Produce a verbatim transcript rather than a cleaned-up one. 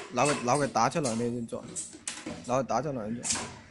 拿个拿个大脚浪的人做，拿个大脚浪的做。